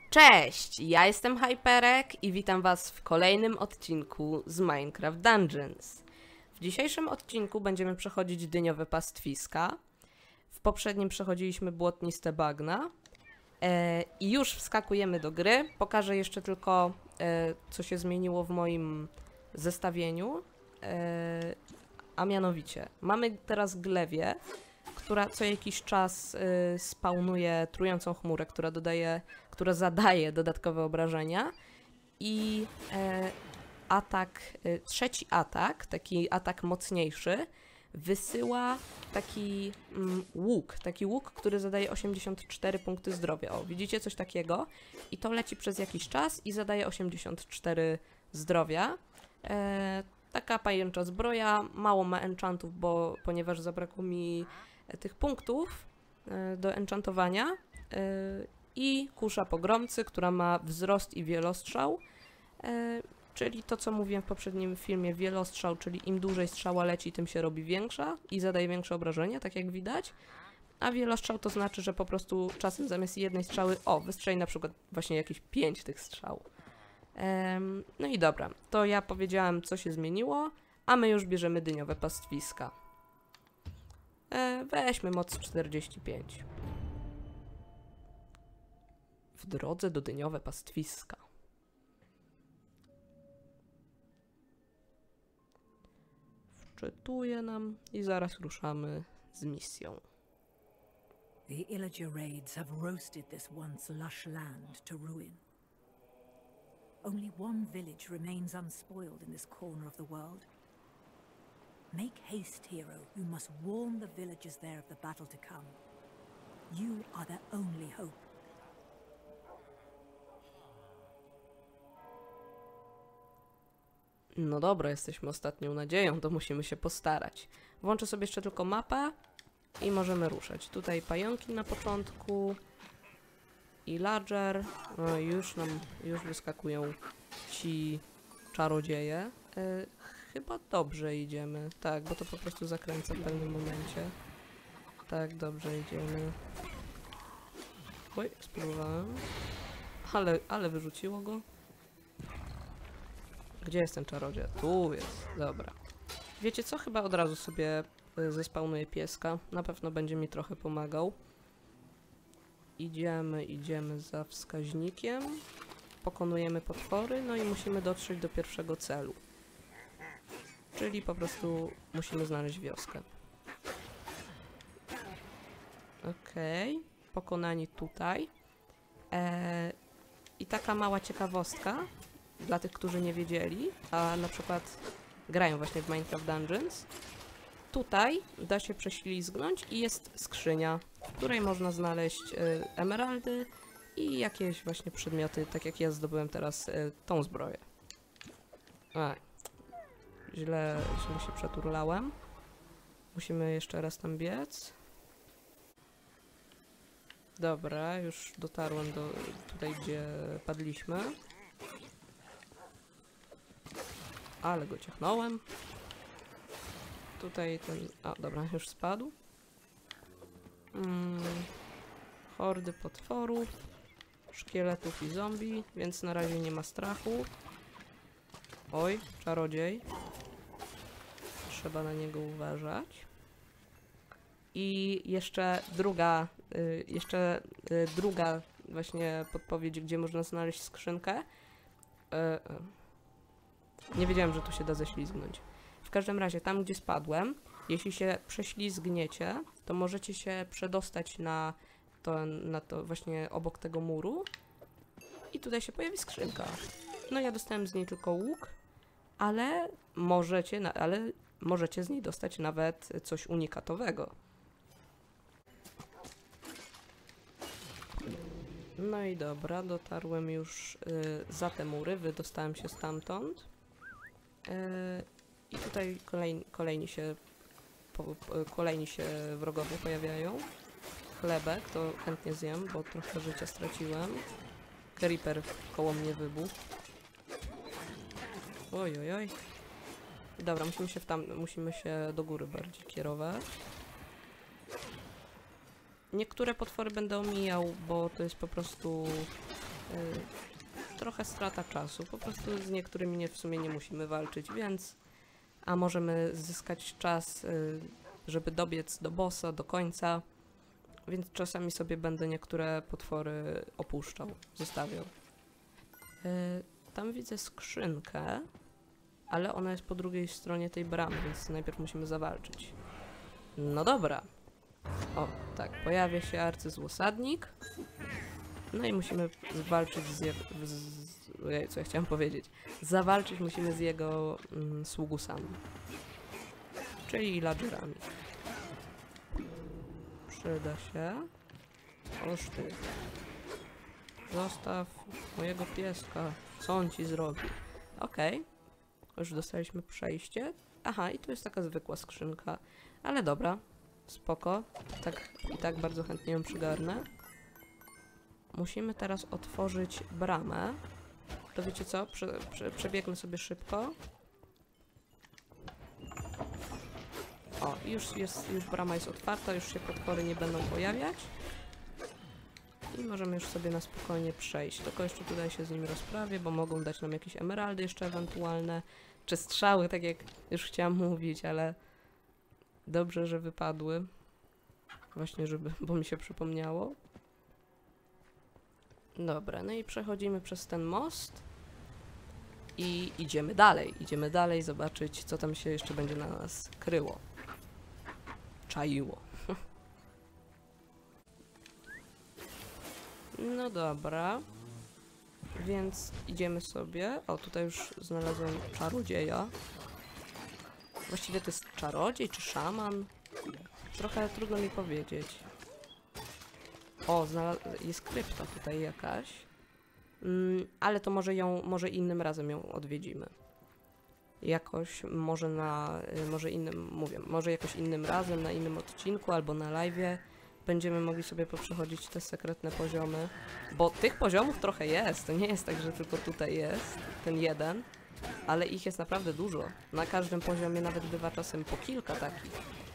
Cześć, ja jestem Hyperek i witam was w kolejnym odcinku z Minecraft Dungeons. W dzisiejszym odcinku będziemy przechodzić dyniowe pastwiska. W poprzednim przechodziliśmy błotniste bagna. I już wskakujemy do gry. Pokażę jeszcze tylko, co się zmieniło w moim zestawieniu. A mianowicie, mamy teraz glewię, która co jakiś czas spawnuje trującą chmurę, która zadaje dodatkowe obrażenia. I trzeci atak, taki atak mocniejszy, wysyła taki łuk, który zadaje 84 punkty zdrowia. O, widzicie coś takiego? I to leci przez jakiś czas i zadaje 84 zdrowia. Taka pajęcza zbroja, mało ma enchantów, ponieważ zabrakło mi tych punktów do enchantowania. I kusza pogromcy, która ma wzrost i wielostrzał. Czyli to, co mówiłem w poprzednim filmie, wielostrzał, czyli im dłużej strzała leci, tym się robi większa i zadaje większe obrażenia, tak jak widać. A wielostrzał to znaczy, że po prostu czasem zamiast jednej strzały, wystrzeli na przykład właśnie jakieś 5 tych strzał. No i dobra, to ja powiedziałem, co się zmieniło, a my już bierzemy dyniowe pastwiska. Weźmy moc 45. W drodze do dyniowe pastwiska. Wczytuje nam i zaraz ruszamy z misją. The Illager raids have roasted this once lush land to ruin. Only one village remains unspoiled in this corner of the world. Make haste, hero. You must warn the villagers there of the battle to come. You are their only hope. No dobra, jesteśmy ostatnią nadzieją, to musimy się postarać. Włączę sobie jeszcze tylko mapę i możemy ruszać. Tutaj pająki na początku. Illager. No i już wyskakują ci czarodzieje. Chyba dobrze idziemy. Tak, bo to po prostu zakręca w pewnym momencie. Tak, dobrze idziemy. Oj, spróbowałem. Ale wyrzuciło go. Gdzie jest ten czarodziej? Tu jest, dobra. Wiecie co? Chyba od razu sobie zespawnuję pieska. Na pewno będzie mi trochę pomagał. Idziemy za wskaźnikiem. Pokonujemy potwory, no i musimy dotrzeć do pierwszego celu. Czyli po prostu musimy znaleźć wioskę. Okej. Pokonani tutaj. I taka mała ciekawostka. Dla tych, którzy nie wiedzieli, a na przykład grają właśnie w Minecraft Dungeons. Tutaj da się prześlizgnąć i jest skrzynia, w której można znaleźć emeraldy i jakieś właśnie przedmioty, tak jak ja zdobyłem teraz tą zbroję. Źle się przeturlałem. Musimy jeszcze raz tam biec. Dobra, już dotarłem do tutaj, gdzie padliśmy. Ale go ciachnąłem. Tutaj ten... dobra, już spadł. Hordy potworów, szkieletów i zombie, więc na razie nie ma strachu. Oj, czarodziej. Trzeba na niego uważać. I jeszcze druga właśnie podpowiedź, gdzie można znaleźć skrzynkę. Nie wiedziałem, że tu się da ześlizgnąć. W każdym razie, tam gdzie spadłem, jeśli się prześlizgniecie, to możecie się przedostać na to właśnie obok tego muru i tutaj się pojawi skrzynka. No ja dostałem z niej tylko łuk, ale możecie z niej dostać nawet coś unikatowego. No i dobra, dotarłem już za te mury, wydostałem się stamtąd. I tutaj kolejni się wrogowie pojawiają. Chlebek to chętnie zjem, bo trochę życia straciłem. Creeper koło mnie wybuchł. Oj. Dobra, musimy się do góry bardziej kierować. Niektóre potwory będę omijał, bo to jest po prostu trochę strata czasu. Po prostu z niektórymi w sumie nie musimy walczyć, więc... A możemy zyskać czas, żeby dobiec do bossa, do końca. Więc czasami sobie będę niektóre potwory opuszczał, zostawiał. Tam widzę skrzynkę, ale ona jest po drugiej stronie tej bramy, więc najpierw musimy zawalczyć. No dobra. O, tak, pojawia się arcyzłosadnik. No i musimy walczyć co ja chciałam powiedzieć? Zawalczyć musimy z jego sługusami. Czyli villagerami. Przyda się. Oż ty. Zostaw mojego pieska. Co on ci zrobi? Okej. Już dostaliśmy przejście. Aha, i tu jest taka zwykła skrzynka. Ale dobra. Spoko. I tak bardzo chętnie ją przygarnę. Musimy teraz otworzyć bramę. To wiecie co? Przebiegnę sobie szybko. O, już brama jest otwarta, już się potwory nie będą pojawiać. I możemy już sobie na spokojnie przejść. Tylko jeszcze tutaj się z nimi rozprawię, bo mogą dać nam jakieś emeraldy jeszcze ewentualne. Czy strzały, tak jak już chciałam mówić, ale dobrze, że wypadły. Właśnie, bo mi się przypomniało. Dobra, no i przechodzimy przez ten most. I idziemy dalej. Idziemy dalej zobaczyć, co tam się jeszcze będzie na nas kryło. Czaiło. No dobra. Więc idziemy sobie. O, tutaj już znalazłem czarodzieja. Właściwie to jest czarodziej czy szaman? Trochę trudno mi powiedzieć. O, jest krypta tutaj jakaś. Ale to może innym razem ją odwiedzimy. Jakoś, może jakoś innym razem, na innym odcinku albo na live'ie będziemy mogli sobie poprzechodzić te sekretne poziomy. Bo tych poziomów trochę jest. To nie jest tak, że tylko tutaj jest ten jeden. Ale ich jest naprawdę dużo. Na każdym poziomie nawet bywa czasem po kilka takich.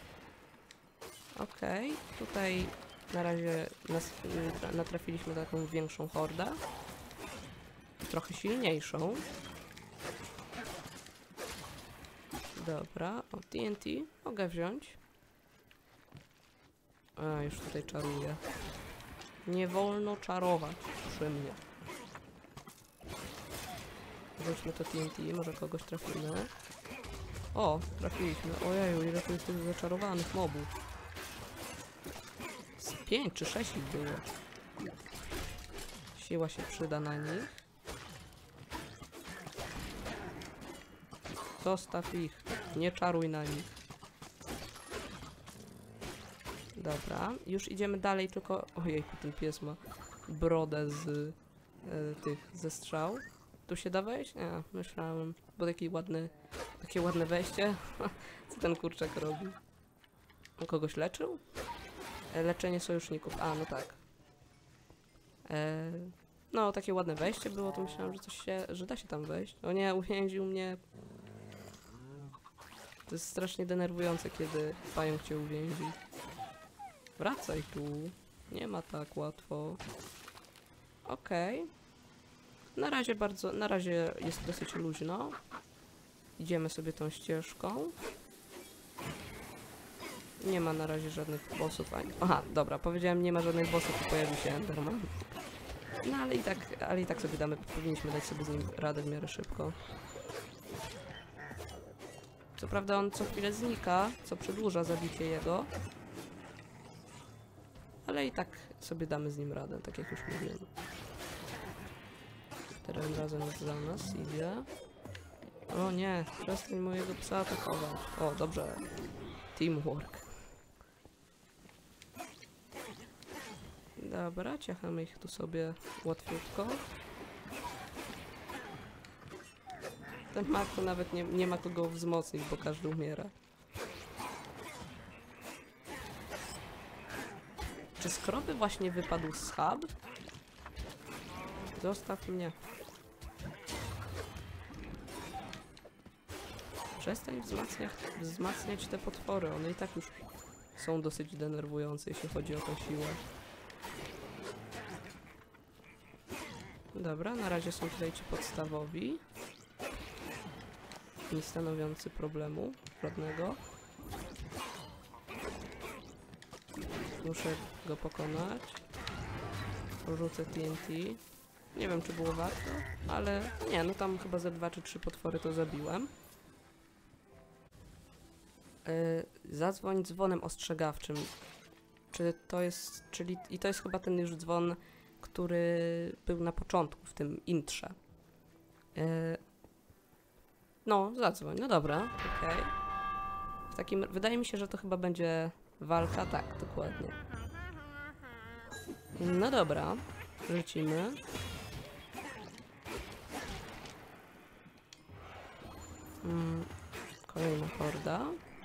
Okej, tutaj na razie natrafiliśmy na taką większą hordę. Trochę silniejszą. Dobra, o TNT mogę wziąć. A, już tutaj czaruję. Nie wolno czarować przy mnie. Weźmy to TNT, może kogoś trafimy. O, trafiliśmy. Ojeju, ile tu jest tych zaczarowanych mobów. Z 5 czy 6 ich było. Siła się przyda na nich. Zostaw ich. Nie czaruj na nich. Dobra, już idziemy dalej, tylko... Ojej, ten pies ma brodę ze strzał. Tu się da wejść? Nie, myślałem, bo takie ładne wejście. Co ten kurczak robi? On kogoś leczył? Leczenie sojuszników. A, no tak. No, takie ładne wejście było, to myślałem, że da się tam wejść. O nie, uwięził mnie. To jest strasznie denerwujące, kiedy pająk cię uwięzi. Wracaj tu. Nie ma tak łatwo. Okej. Na razie jest dosyć luźno. Idziemy sobie tą ścieżką. Nie ma na razie żadnych bossów ani... Aha, dobra, powiedziałem, nie ma żadnych bossów i pojawi się Enderman. No ale i tak sobie powinniśmy dać sobie z nim radę w miarę szybko. Co prawda on co chwilę znika, co przedłuża zabicie jego. Ale i tak sobie damy z nim radę, tak jak już mówiłem. Teraz razem już za nas idzie. O nie, przestań mojego psa atakować. O, dobrze. Teamwork. Dobra, ciachamy ich tu sobie łatwiutko. Ten mak to nawet nie ma kogo wzmocnić, bo każdy umiera. Czy z krowy właśnie wypadł schab? Zostaw mnie. Przestań wzmacniać te potwory. One i tak już są dosyć denerwujące, jeśli chodzi o tę siłę. Dobra, na razie są tutaj ci podstawowi. Nie stanowiący problemu żadnego. Muszę go pokonać. Rzucę TNT. Nie wiem, czy było warto, ale nie, no tam chyba ze 2 czy 3 potwory to zabiłem. Zadzwoń dzwonem ostrzegawczym. Czy to jest, i to jest chyba ten już dzwon, który był na początku w tym intrze. No, zadzwoń, no dobra, okej. W takim, wydaje mi się, że to chyba będzie walka, tak, dokładnie. No dobra, lecimy. Kolejna horda.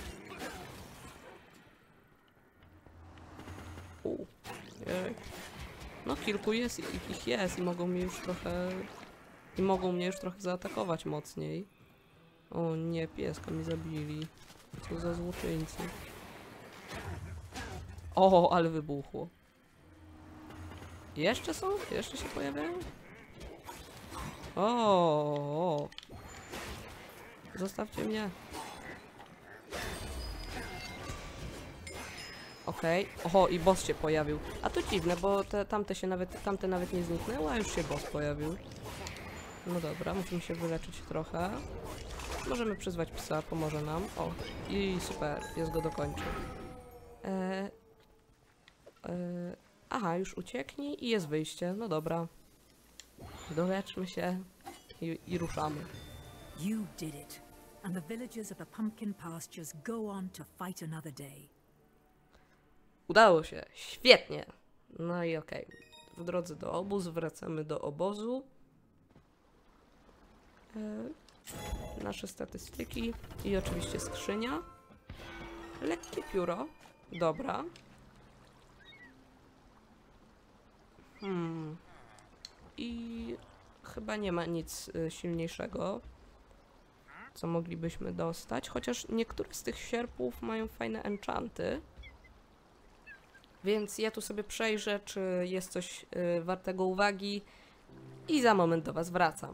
No kilku jest, ich jest i mogą mnie już trochę... I mogą mnie już trochę zaatakować mocniej. O nie, pieska mi zabili. Co za złoczyńcy. O, ale wybuchło. Jeszcze są? Jeszcze się pojawiają? O. Zostawcie mnie. Okej. Oho, i boss się pojawił. A to dziwne, bo tamte nawet nie zniknęły, a już się boss pojawił. No dobra, musimy się wyleczyć trochę. Możemy przyzwać psa, pomoże nam. O, i super, pies go dokończył. Aha, już ucieknij i jest wyjście. No dobra. Doleczmy się i ruszamy. You did it, and the villagers of the Pumpkin Pastures go on to fight another day. Udało się. Świetnie. No i okej. W drodze do obozu, wracamy do obozu. Nasze statystyki i oczywiście skrzynia. Lekkie pióro. Dobra. I chyba nie ma nic silniejszego, co moglibyśmy dostać. Chociaż niektóre z tych sierpów mają fajne enchanty. Więc ja tu sobie przejrzę, czy jest coś wartego uwagi i za moment do was wracam.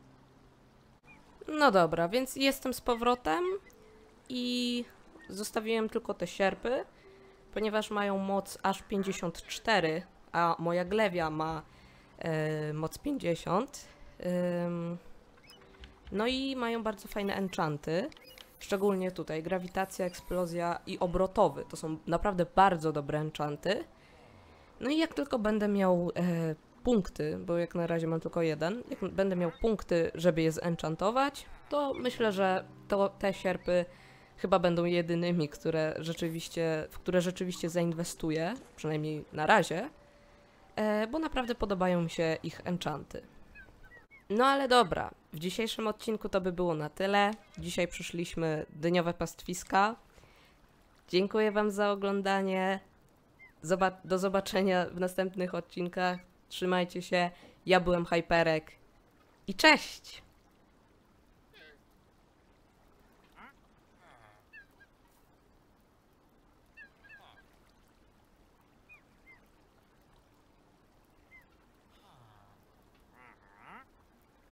No dobra, więc jestem z powrotem i zostawiłem tylko te sierpy, ponieważ mają moc aż 54, a moja glewia ma moc 50. No i mają bardzo fajne enchanty. Szczególnie tutaj grawitacja, eksplozja i obrotowy. To są naprawdę bardzo dobre enchanty. No i jak tylko będę miał punkty, bo jak na razie mam tylko jeden, jak będę miał punkty, żeby je zenchantować, to myślę, że te sierpy chyba będą jedynymi, w które rzeczywiście zainwestuję, przynajmniej na razie, bo naprawdę podobają mi się ich enchanty. No ale dobra, w dzisiejszym odcinku to by było na tyle. Dzisiaj przyszliśmy dyniowe pastwiska. Dziękuję wam za oglądanie. Do zobaczenia w następnych odcinkach. Trzymajcie się. Ja byłem Hyperek i cześć!